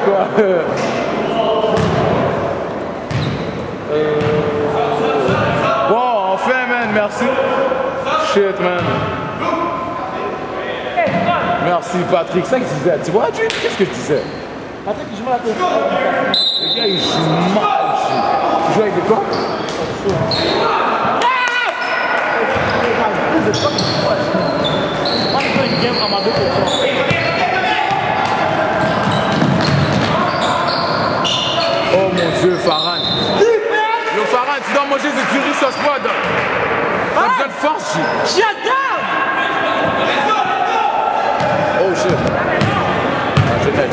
quoi. Bon, enfin, man, merci. Shit, man. Merci, Patrick. C'est ça que je disais. Tu vois, qu'est-ce que je disais? Patrick, il joue mal à toi. Le gars, il joue mal. Tu joues avec des quoi? Oh mon Dieu, Farhan. Yo, Farhan, tu dois manger du riz sauce poivre. T'as besoin de force, J'adore. Oh shit. Ah, je l'aide.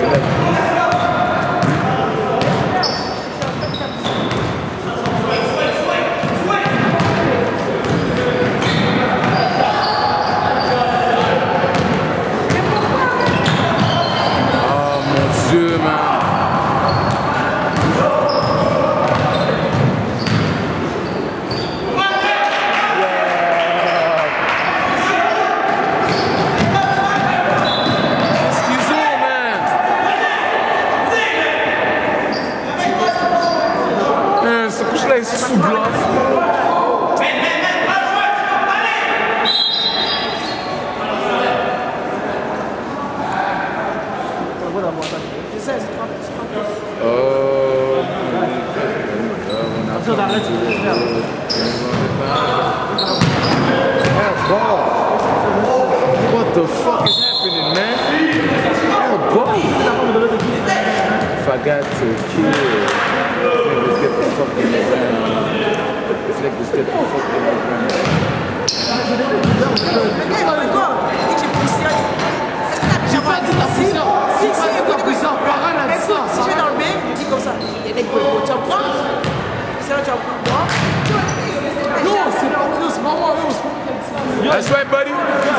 Oh mon Dieu, man. Sous bluff. What the fuck is happening, man? If I got to kill, let's get the fuck in the ground. Let's get the fuck in the ground. J'ai pas dit ta puissance. Si, ta puissance. Parole a dit ça. Si je vais dans le bain, il dit comme ça. Il y a des gros. Tu en prends? C'est là tu en prends. Non, c'est pas moi. That's right, buddy.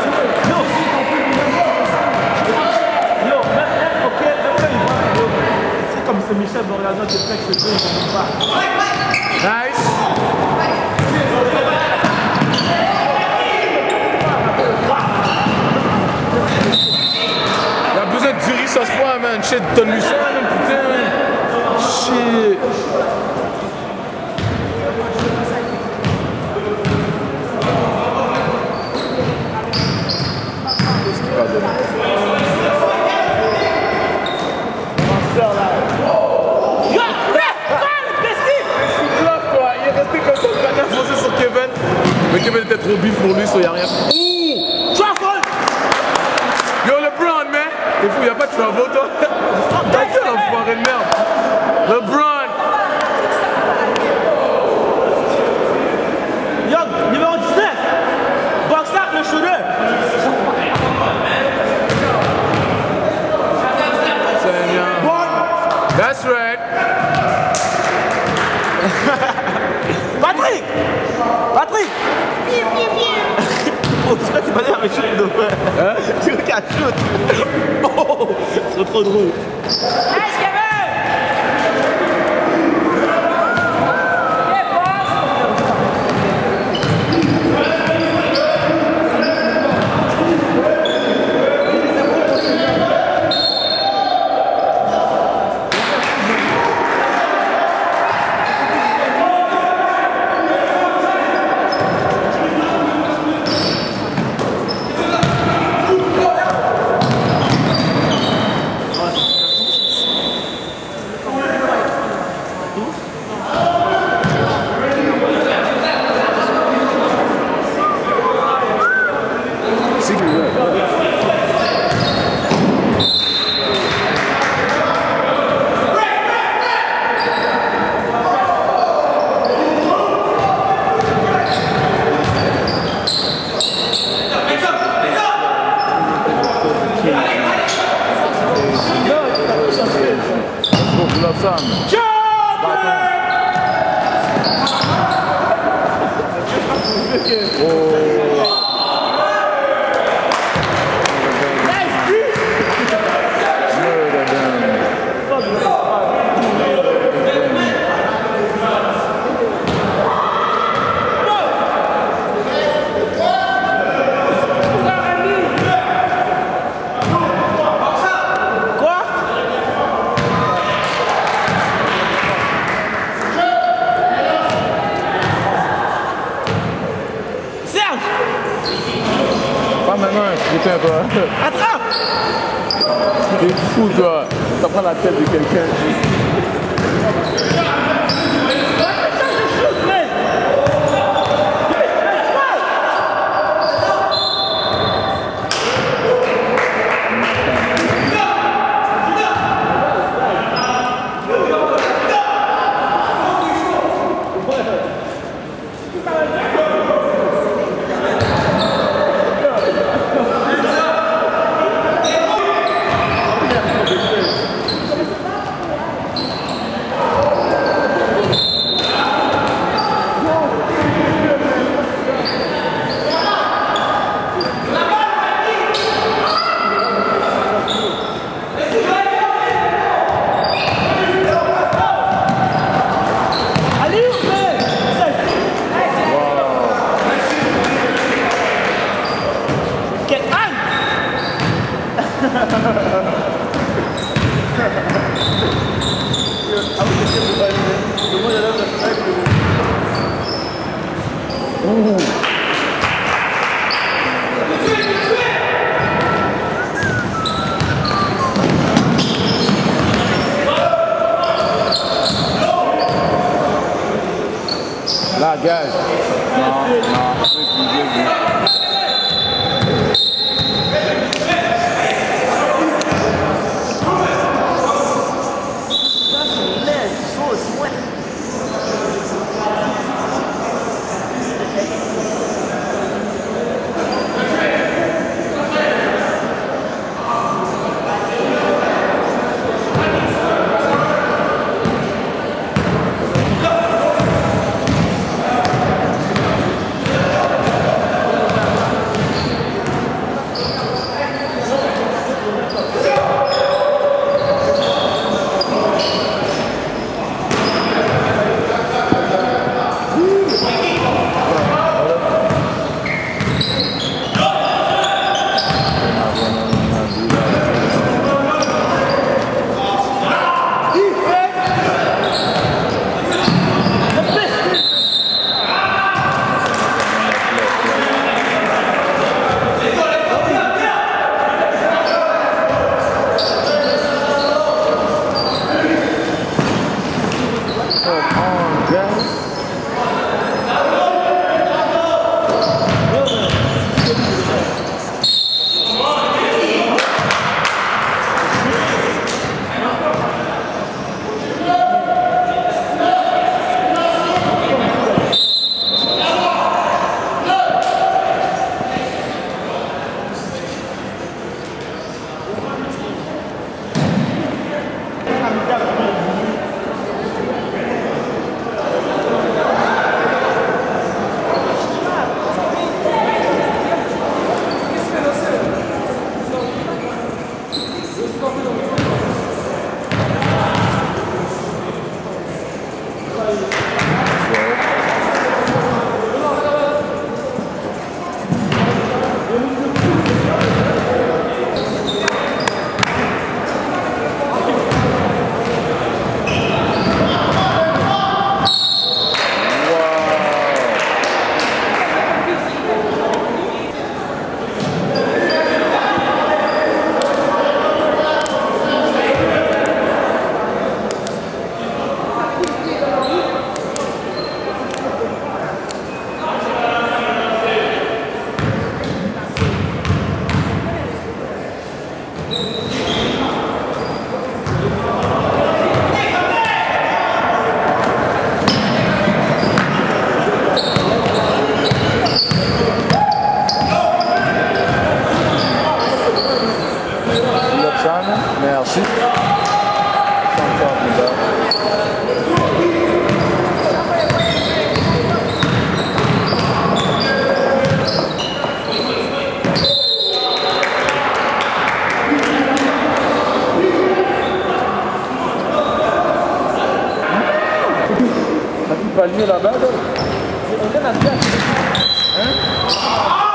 C'est comme c'est Michel Borgazan qui est prêt que je te dis, il ne pas. Nice. Il a besoin de riz sauce poivre, man. Shit, donne-lui ça, man, putain, man. Shit. Mais Kevin était trop bif pour lui, so y'a rien. Ouh! Travel! Yo, LeBron, man! T'es fou, y'a pas de travel, toi? T'as dit l'enfoiré de merde! LeBron! Yo, numéro 19! Boxer le shooter! C'est bien. That's right! Patrick! Oh, tu vois, t'es pas l'air avec shoot de frère. Hein? Tu veux qu'à shoot. Oh, c'est trop drôle. Nice, Kevin! putain, toi. Attrape! T'es fou, toi. Ça prend la tête de quelqu'un. Là, gage. Non. Merci. T'as vu Palmier là-bas, là? On est dans le hein?